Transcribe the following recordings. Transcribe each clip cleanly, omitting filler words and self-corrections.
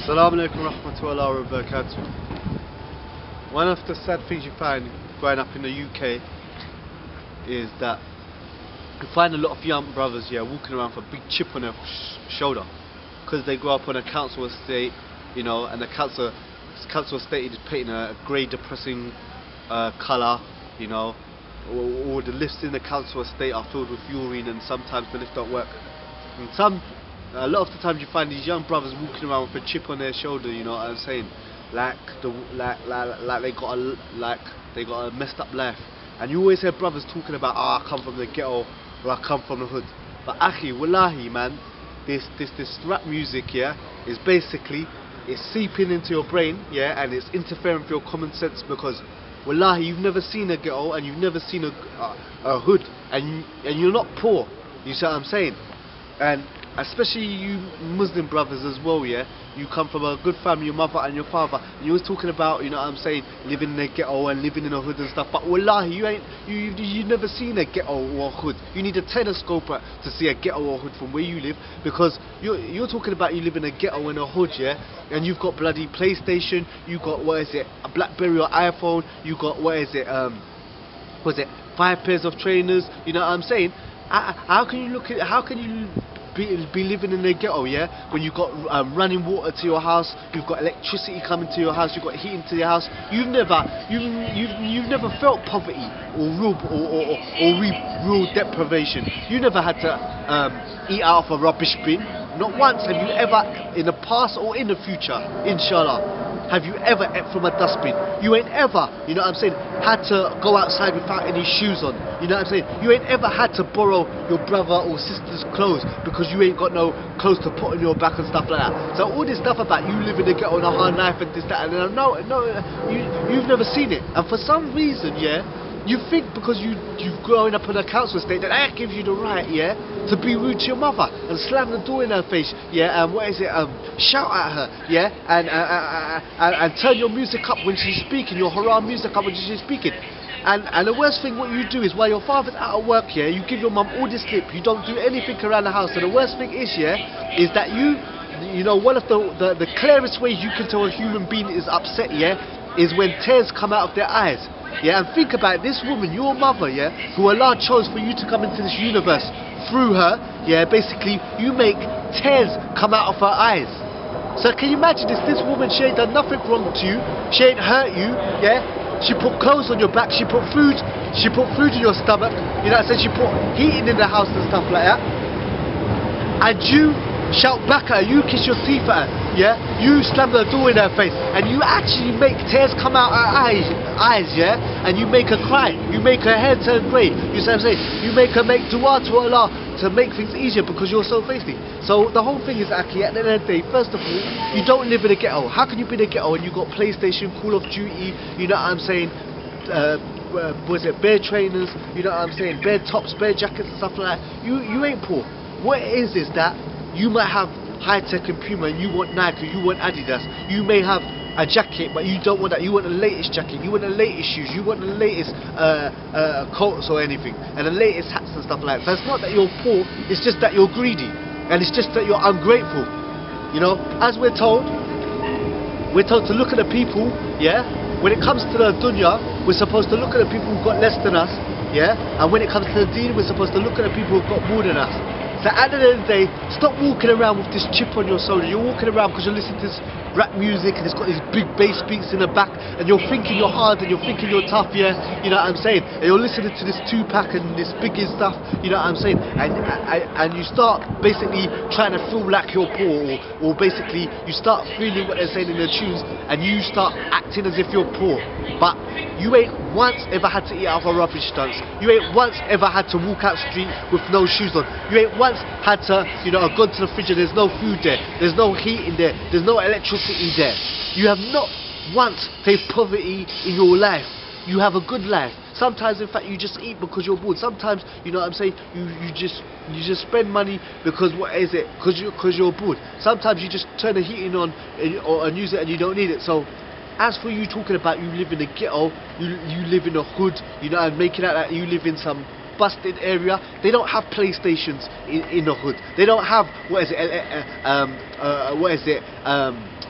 Assalamu alaikum rahmatullahi wa barakatuh. One of the sad things you find growing up in the UK is that you find a lot of young brothers walking around with a big chip on their shoulder because they grow up on a council estate, and the council estate is painting a grey depressing colour, or the lifts in the council estate are filled with urine, and sometimes the lift don't work. And a lot of the times you find these young brothers walking around with a chip on their shoulder, you know what I'm saying? Like they got a messed up life. And you always hear brothers talking about, I come from the ghetto, or I come from the hood. But akhi, wallahi man, this rap music is basically, it's seeping into your brain, and it's interfering with your common sense, because wallahi, you've never seen a ghetto and you've never seen a hood, and you're not poor, you see what I'm saying? And especially you Muslim brothers as well, you come from a good family, your mother and your father, and you was talking about, living in a ghetto and living in a hood and stuff, but wallahi, you've never seen a ghetto or a hood. You need a telescope to see a ghetto or hood from where you live, because you're talking about you live in a ghetto and a hood, and you've got bloody PlayStation, you got, a BlackBerry or iPhone, you got, 5 pairs of trainers, you know what I'm saying? How can you be living in the ghetto, when you've got running water to your house, you've got electricity coming to your house, you've got heating to your house? You've never felt poverty or real deprivation. You never had to eat out of a rubbish bin. Not once have you ever, in the past or in the future, inshallah, have you ever ate from a dustbin. You ain't ever, you know what I'm saying, had to go outside without any shoes on. You know what I'm saying? You ain't ever had to borrow your brother or sister's clothes because you ain't got no clothes to put on your back and stuff like that. So all this stuff about you living in the ghetto on a hard life and this, that, and no, you've never seen it. And for some reason, you think because you've grown up in a council estate that gives you the right, to be rude to your mother and slam the door in her face, and shout at her, and turn your music up when she's speaking, your haram music up when she's speaking. And the worst thing what you do is, while your father's out of work, you give your mum all this slip, you don't do anything around the house. And the worst thing is, is that one of the clearest ways you can tell a human being is upset, is when tears come out of their eyes. And think about it, this woman, your mother, who Allah chose for you to come into this universe through her, basically you make tears come out of her eyes. So can you imagine this woman, she ain't done nothing wrong to you, she ain't hurt you, she put clothes on your back, she put food in your stomach, she put heating in the house and stuff like that, and you shout back at her, you kiss your teeth at her, you slam the door in her face, and you actually make tears come out her eyes, and you make her cry, you make her hair turn grey, you see what I'm saying? You make her make dua to Allah to make things easier because you're so thirsty. So the whole thing is actually, at the end of the day, first of all, you don't live in a ghetto. How can you be in a ghetto when you got PlayStation, Call of Duty, you know what I'm saying, bare trainers, you know what I'm saying, bare tops, bare jackets and stuff like that? You ain't poor. What it is that you might have high-tech and Puma and you want Nike, you want Adidas, you may have a jacket but you don't want that, you want the latest jacket, you want the latest shoes, you want the latest coats or anything, and the latest hats and stuff like that. So it's not that you're poor, it's just that you're greedy, and it's just that you're ungrateful. As we're told to look at the people, when it comes to the dunya, we're supposed to look at the people who've got less than us, and when it comes to the deen, we're supposed to look at the people who've got more than us. So at the end of the day, stop walking around with this chip on your shoulder. You're walking around because you're listening to this rap music and it's got these big bass beats in the back, and you're thinking you're hard and you're thinking you're tough, you know what I'm saying? And you're listening to this Tupac and this Biggie stuff, you know what I'm saying? And you start basically trying to feel like you're poor, or basically you start feeling what they're saying in their tunes, and you start acting as if you're poor. But you ain't once ever had to eat out of a rubbish dump. You ain't once ever had to walk out street with no shoes on. You ain't once had to, gone to the fridge and there's no food there, there's no heat in there, there's no electricity there. You have not once faced poverty in your life. You have a good life. Sometimes, in fact, you just eat because you're bored. Sometimes, you know what I'm saying, you just spend money because because you're bored. Sometimes you just turn the heating on and use it and you don't need it. So as for you talking about you live in a ghetto, you live in a hood, and making out that you live in some busted area, they don't have PlayStations in the hood. They don't have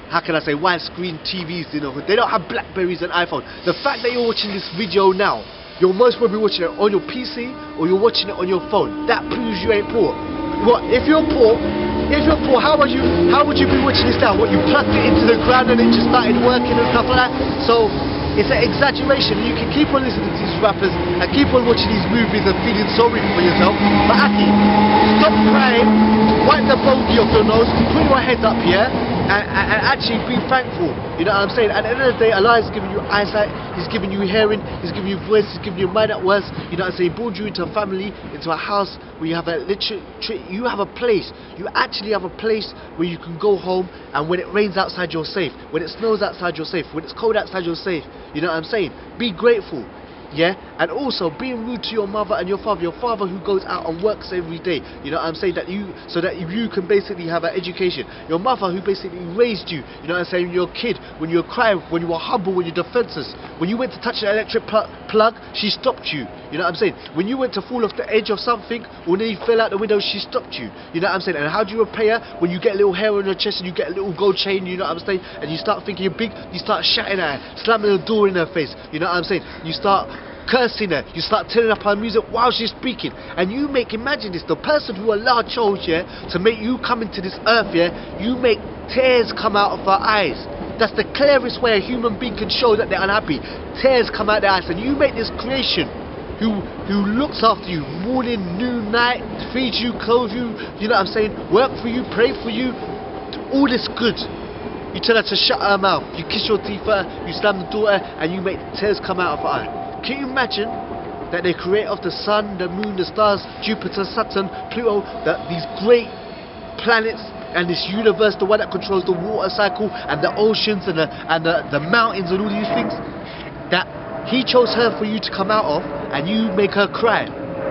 how can I say, widescreen TVs, you know, they don't have Blackberries and iPhone. The fact that you're watching this video now, you're most probably watching it on your PC or you're watching it on your phone. That proves you ain't poor. What if you're poor? If you're poor, how would you be watching this now? What, you plugged it into the ground and it just started working and stuff like that? So it's an exaggeration. You can keep on listening to these rappers and keep on watching these movies and feeling sorry for yourself. But Aki, stop crying, wipe the bogey off your nose, put your head up here, and actually be thankful. You know what I'm saying? At the end of the day, Allah is giving you eyesight, He's giving you hearing, He's giving you voice, He's giving you mind at worst. You know what I'm saying? He brought you into a family, into a house where you have a you have a place. You actually have a place where you can go home, and when it rains outside, you're safe. When it snows outside, you're safe. When it's cold outside, you're safe. You know what I'm saying? Be grateful. Yeah, and also being rude to your mother and your father who goes out and works every day. You know what I'm saying? So that you can basically have an education. Your mother who basically raised you. You know what I'm saying? When you're a kid, when you were crying, when you were humble, when you're defenseless. When you went to touch an electric plug, she stopped you. You know what I'm saying? When you went to fall off the edge of something, or then you fell out the window, she stopped you. You know what I'm saying? And how do you repay her? When you get a little hair on your chest and you get a little gold chain, you know what I'm saying? And you start thinking you're big, you start shouting at her, slamming the door in her face. You know what I'm saying? You start cursing her, you start turning up her music while she's speaking, and you make, imagine this, the person who Allah chose, yeah, to make you come into this earth, yeah, you make tears come out of her eyes. That's the clearest way a human being can show that they're unhappy. Tears come out their eyes, and you make this creation who looks after you morning, noon, night, feeds you, clothes you, you know what I'm saying, work for you, pray for you, all this good. You tell her to shut her mouth, you kiss your teeth at her, you slam the door at her, and you make tears come out of her eye. Can you imagine that the creator of the sun, the moon, the stars, Jupiter, Saturn, Pluto, these great planets and this universe, the one that controls the water cycle and the oceans and the mountains and all these things, that he chose her for you to come out of, and you make her cry?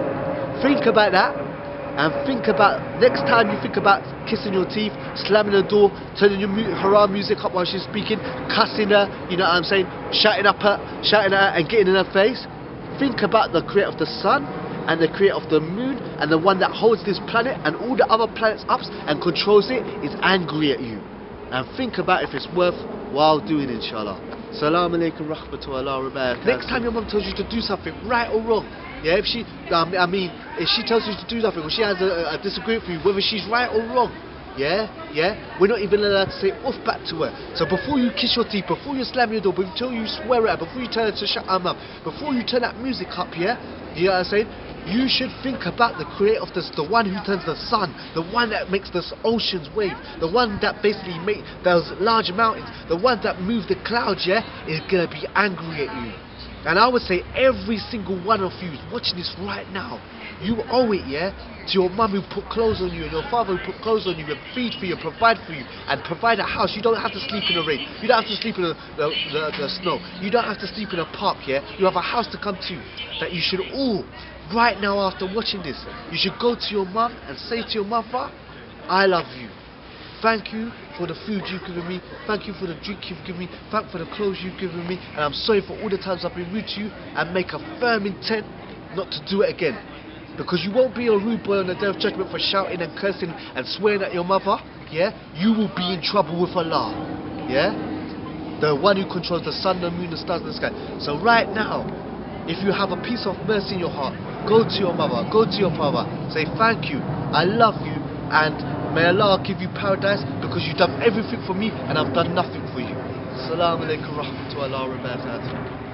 Think about that, and think about next time you think about kissing your teeth, slamming the door, turning your haram music up while she's speaking, cussing her, you know what I'm saying, shouting at her and getting in her face. Think about the creator of the sun and the creator of the moon and the one that holds this planet and all the other planets up and controls it is angry at you. And think about if it's worthwhile doing, inshallah. Assalamu alaikum rahmatullahi wa barakatuh. Next time your mum tells you to do something, right or wrong, yeah, if she, if she tells you to do something or she has a disagreement with you, whether she's right or wrong, yeah, we're not even allowed to say off back to her. So before you kiss your teeth, before you slam your door, before you swear at her, before you tell her to shut her mouth, before you turn that music up, yeah, you know what I'm saying? You should think about the creator of this, the one who turns the sun, the one that makes the oceans wave, the one that basically makes those large mountains, the one that moves the clouds, yeah, is gonna be angry at you. And I would say every single one of you watching this right now, you owe it, yeah, to your mum who put clothes on you and your father who put clothes on you and feed for you, provide for you and provide a house. You don't have to sleep in the rain. You don't have to sleep in the snow. You don't have to sleep in a park, yeah. You have a house to come to. That you should all, right now after watching this, you should go to your mum and say to your mother, I love you. Thank you for the food you've given me. Thank you for the drink you've given me. Thank you for the clothes you've given me. And I'm sorry for all the times I've been rude to you, and make a firm intent not to do it again. Because you won't be a rude boy on the day of judgment for shouting and cursing and swearing at your mother. Yeah? You will be in trouble with Allah. Yeah? The one who controls the sun, the moon, the stars, and the sky. So right now, if you have a piece of mercy in your heart, go to your mother, go to your father, say thank you, I love you, and may Allah give you paradise because you've done everything for me and I've done nothing for you. Assalamu alaikum rahmatullahi wa barakatuh.